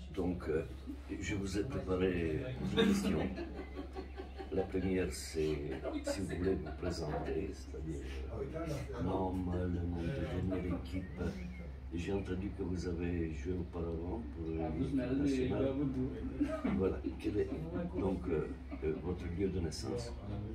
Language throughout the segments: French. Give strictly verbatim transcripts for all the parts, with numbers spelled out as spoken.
Donc, euh, je vous ai préparé deux questions. La première, c'est si vous voulez vous présenter, c'est-à-dire euh, nom, le nom de dernière équipe. J'ai entendu que vous avez joué auparavant pour l'équipe nationale. Voilà. Quel est donc euh, euh, votre lieu de naissance?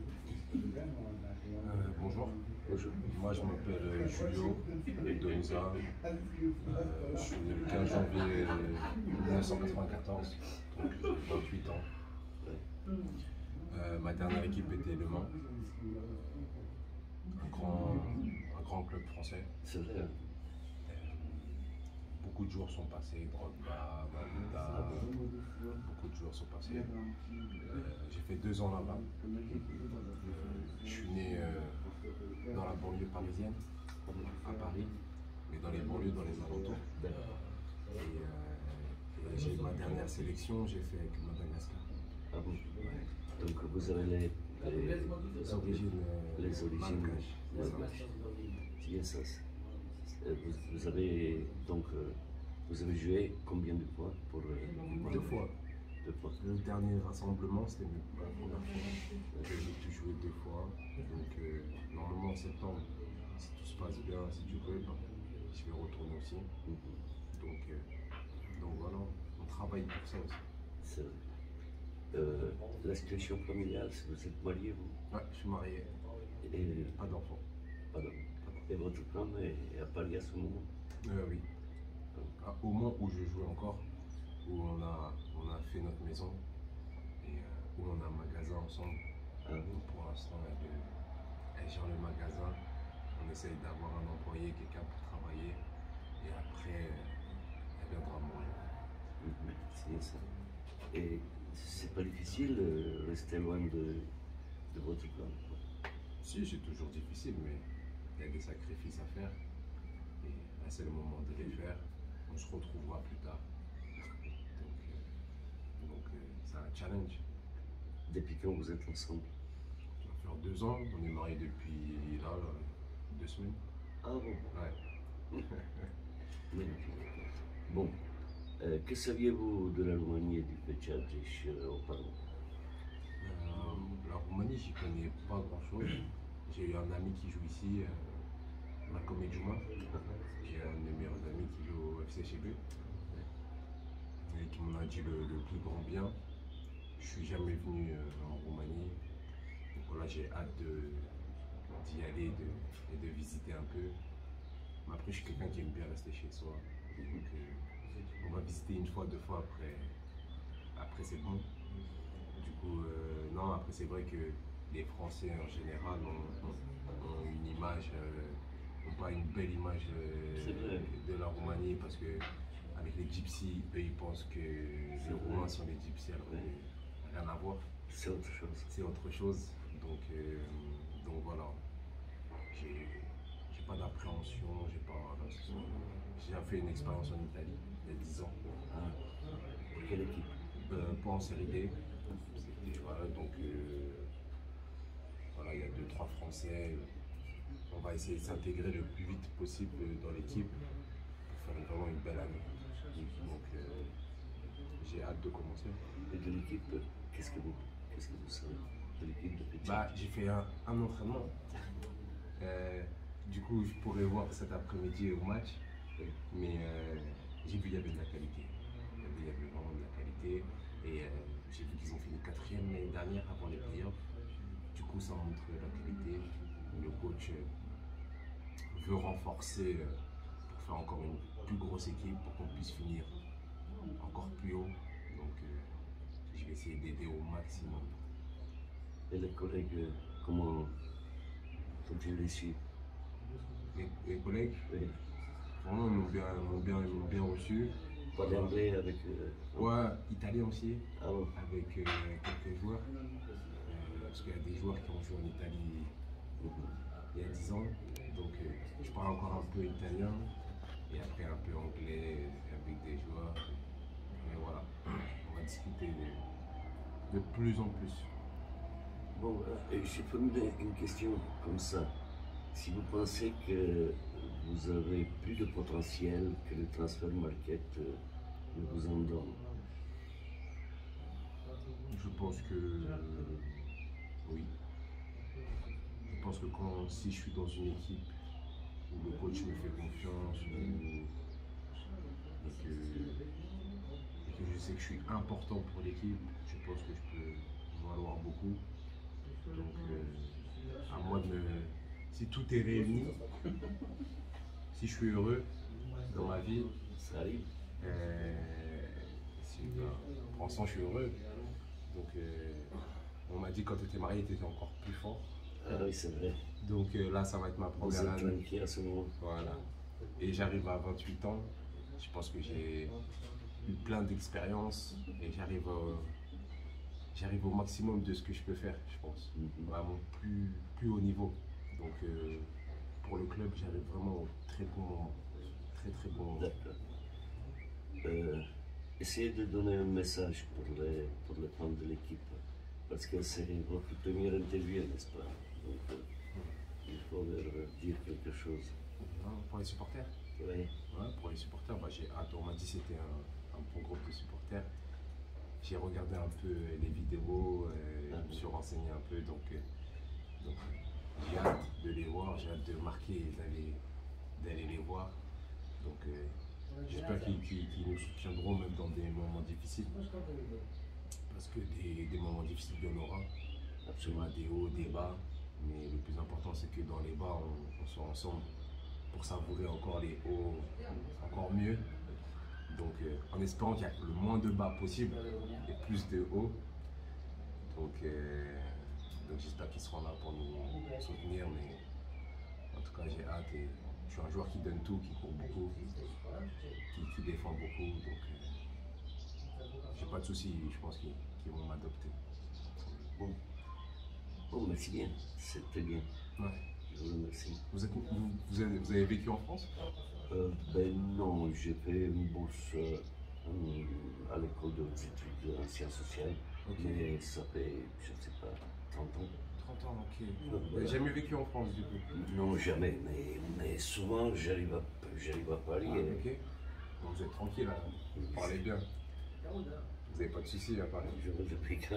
Euh, bonjour. Bonjour. Moi je m'appelle Julio Donza. Euh, je suis né le quinze janvier mille neuf cent quatre-vingt-quatorze, donc j'ai vingt-huit ans. Euh, ma dernière équipe était Le Mans, un grand, un grand club français. C'est vrai. Hein? Beaucoup de joueurs sont passés, Drogba, Malouda, beaucoup de joueurs sont passés. Euh, j'ai fait deux ans là-bas. Euh, je suis né euh, dans la banlieue parisienne, à Paris, mais dans les banlieues, dans les alentours. Et, euh, et j'ai ma dernière sélection, j'ai fait avec Madagascar. Ah bon? Ouais. Donc vous avez les, les, les origines, les origines malgaches. C'est bien ça. Vous, vous avez donc euh, vous avez joué combien de fois pour euh, Deux fois. Deux fois. Le dernier rassemblement, c'était ma première fois. J'ai pu jouer deux fois. Donc euh, normalement en septembre, si tout se passe bien, si tu veux, ben, je vais retourner aussi. Mm-hmm. Donc, euh, donc voilà, on travaille pour ça aussi. C'est vrai. Euh, la situation familiale, si vous êtes marié, vous? Ouais, je suis marié. Et pas d'enfant. Pas d'enfant. Et votre femme est à Paris à ce moment? euh, Oui. Ah, au moment où je jouais encore, où on a, on a fait notre maison et euh, où on a un magasin ensemble. Ah, oui. Pour l'instant, elle, elle gère le magasin. On essaye d'avoir un employé, quelqu'un pour travailler. Et après, elle viendra mourir. C'est ça. Et c'est pas difficile de rester loin de, de votre femme? Si, c'est toujours difficile, mais il y a des sacrifices à faire. Et là, c'est le moment de les faire. On se retrouvera plus tard. Donc, euh, donc euh, c'est un challenge. Depuis quand vous êtes ensemble? Ça va faire deux ans. On est mariés depuis là, là deux semaines. Ah bon? Ouais. Bon, euh, que saviez-vous de la Roumanie et du Peciajic euh, auparavant? euh, La Roumanie, j'y connais pas grand-chose. J'ai eu un ami qui joue ici, euh, Malcolm Edjuma, qui est un de mes meilleurs amis qui joue au F C Chébé, et qui m'en a dit le, le plus grand bien. Je suis jamais venu euh, en Roumanie, donc voilà, j'ai hâte d'y aller de, et de visiter un peu. Mais après, je suis quelqu'un qui aime bien rester chez soi, donc euh, on va visiter une fois, deux fois, après, après c'est bon. Du coup, euh, non, après c'est vrai que les Français en général ont, ont, ont une image, euh, ont pas une belle image euh, de la Roumanie, parce que avec les gypsies, eux ils pensent que les Roumains sont des gypsies, alors que rien à voir. C'est autre chose. C'est autre chose. Donc, euh, donc voilà. J'ai pas d'appréhension, j'ai pas. J'ai fait une expérience en Italie il y a dix ans. Ah. Quelle équipe? Euh, pas en série D. Voilà, donc euh, voilà, il y a deux, trois Français. On va essayer de s'intégrer le plus vite possible dans l'équipe pour faire vraiment une belle année. Donc euh, j'ai hâte de commencer. Et de l'équipe, qu'est-ce que vous qu'est-ce que vous savez de l'équipe de Peciajic? Bah, j'ai fait un, un entraînement. Euh, du coup, je pourrais voir cet après-midi au match, mais euh, j'ai vu qu'il y avait de la qualité. Il y avait vraiment de la qualité. Et euh, j'ai vu qu'ils ont fini quatrième l'année dernière avant les playoffs. Du coup, ça montre la qualité. Le coach euh, veut renforcer euh, pour faire encore une plus grosse équipe, pour qu'on puisse finir encore plus haut. Donc, euh, je vais essayer d'aider au maximum. Et les collègues, comment sont-ils reçus? Les, les collègues, oui. Vraiment, ils m'ont bien, bien, bien reçu. Pas d'anglais avec. Euh, ouais, italien aussi, ah bon. Avec euh, quelques joueurs. Euh, parce qu'il y a des joueurs qui ont joué en Italie il y a dix ans. Donc euh, je parle encore un peu italien et après un peu anglais avec des joueurs. Mais voilà, on va discuter de, de plus en plus. Bon, euh, je vais formuler une question comme ça. Si vous pensez que vous avez plus de potentiel que le transfert market euh, ne vous en donne, pense que euh, oui. Je pense que quand, si je suis dans une équipe où le coach me fait confiance, ou, et, que, et que je sais que je suis important pour l'équipe, je pense que je peux valoir beaucoup. Donc, euh, à moi de me... Si tout est réuni, si je suis heureux dans ma vie, Ça arrive. euh, si, ben, pour l'instant, je suis heureux. Donc, euh, on m'a dit quand tu étais marié, tu étais encore plus fort. Ah oui, c'est vrai. Donc euh, là, ça va être ma Vous première êtes année. tranquille à ce moment. Voilà. Et j'arrive à vingt-huit ans. Je pense que j'ai eu plein d'expériences et j'arrive au, j'arrive au maximum de ce que je peux faire, je pense. Mhm. Vraiment plus, plus haut niveau. Donc euh, pour le club, j'arrive vraiment au très bon moment. Très très bon moment. D'accord. Euh, essayez de donner un message pour les, pour les fans de l'équipe. Parce que c'est votre première interview, n'est-ce pas? Donc, euh, il faut leur dire quelque chose. Hein, pour les supporters? Oui. Ouais, pour les supporters, bah, j'ai hâte. On m'a dit que c'était un, un bon groupe de supporters. J'ai regardé un peu les vidéos, euh, Ah. je me suis renseigné un peu, donc, euh, donc j'ai hâte de les voir, j'ai hâte de marquer et d'aller d'aller les voir. Donc euh, j'espère qu'ils qu'ils- qu'ils nous soutiendront même dans des moments difficiles. Parce que des, des moments difficiles, il y en aura. Il y aura des hauts, des bas. Mais le plus important, c'est que dans les bas, on, on soit ensemble pour savourer encore les hauts, encore mieux. Donc, euh, en espérant qu'il y a le moins de bas possible et plus de hauts. Donc, euh, donc j'espère qu'ils seront là pour nous soutenir. Mais en tout cas, j'ai hâte. Et je suis un joueur qui donne tout, qui court beaucoup, qui, qui défend beaucoup. Donc, euh, j'ai pas de soucis. Je pense qu'ils qu'ils vont m'adopter. Bon. Bon, merci bien. C'est très bien. Ouais. Je vous remercie. Vous, êtes, vous, vous, avez, vous avez vécu en France? Euh, ben non, j'ai fait une bourse euh, à l'école de études en sciences sociales. Okay. Mais ça fait, je ne sais pas, trente ans. trente ans, ok. Donc, Vous voilà. n'avez jamais vécu en France du coup? Non, jamais. Mais, mais souvent, j'arrive à, j'arrive à Paris. Ah, et... ok. Donc vous êtes tranquille, là. Vous parlez bien. Vous n'avez pas de soucis à Paris. Je me depuis quand.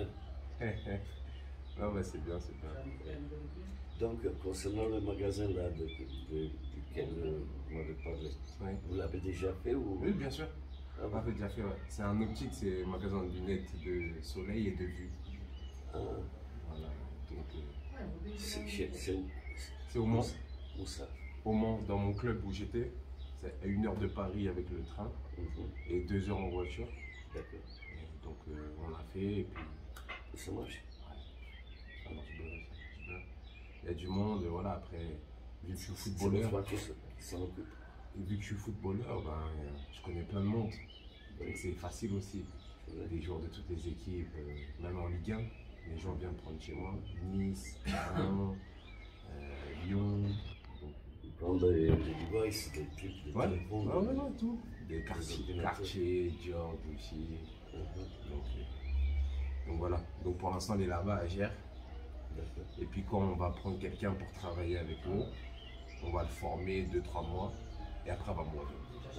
Non, bah c'est bien, c'est bien. Donc, concernant le magasin là de, de, duquel euh, vous m'avez parlé, Oui. vous l'avez déjà fait ou... Oui, bien sûr. Ah, On l'avait déjà fait, ouais. C'est un optique, c'est un magasin de lunettes de soleil et de vue. ah, Voilà. Donc, euh, c'est chez- c'est où? c'est au Mans. Où ça? Au Mans, dans mon club où j'étais. C'est à une heure de Paris avec le train Mhm. et deux heures en voiture. D'accord. Et donc euh, on l'a fait et puis Ça marche. ça marche bien, ça marche bien. Il y a du monde, voilà, après, vu que je suis C'est le footballeur, frère qui s'en- qui s'en occupe. et vu que je suis footballeur, ben, euh, je connais plein de monde. Donc c'est facile aussi. Des joueurs de toutes les équipes, euh, même en Ligue un, les gens viennent prendre chez moi. Nice, Lyon, euh, Lyon. Donc, Ils prennent des, des devices, des trucs, des ouais, téléphones. ouais, ouais, ouais, tout. Des quartiers, ordinateurs. quartiers, George aussi. Mhm. Donc, euh, donc voilà. Donc pour l'instant, il est là-bas à Gers. D'accord. Et puis quand on va prendre quelqu'un pour travailler avec nous, on va le former deux trois mois et après on va mourir.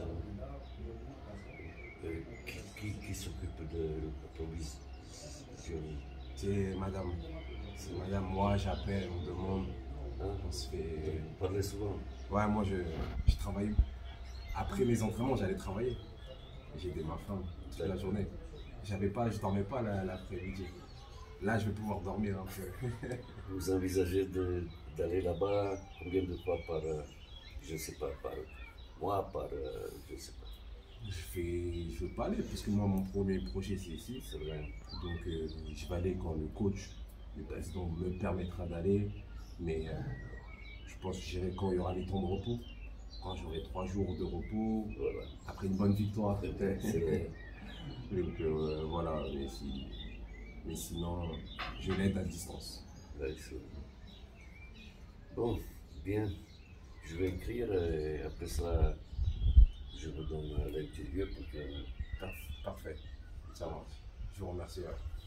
Euh, qui qui, qui s'occupe de l'approvisionnement? C'est madame. C'est madame, moi j'appelle, on demande, Hein? on se fait. Vous parlez souvent. Ouais, moi je, je travaille. Après mes entraînements, j'allais travailler. J'ai aidé ma femme toute la journée. J'avais pas, je dormais pas la- l'après-midi. Là, je vais pouvoir dormir un peu. Vous envisagez de- d'aller là-bas combien de fois par, euh, je ne sais pas, par mois, par, euh, je ne sais pas. Je fais, je veux pas aller parce que moi, mon premier projet, c'est ici. C'est vrai. Donc, euh, je vais aller quand le coach, le président me permettra d'aller. Mais euh, je pense que j'irai quand il y aura les temps de repos. Quand j'aurai trois jours de repos, Voilà. après une bonne victoire. C'est vrai, c'est vrai. Donc, euh, voilà. Mais, si, mais sinon, je l'aide à distance. Ouais, c'est- Bon, bien. Je vais écrire et après ça, je vous donne l'interview pour que. Parfait. Ça marche. Je vous remercie. Ouais.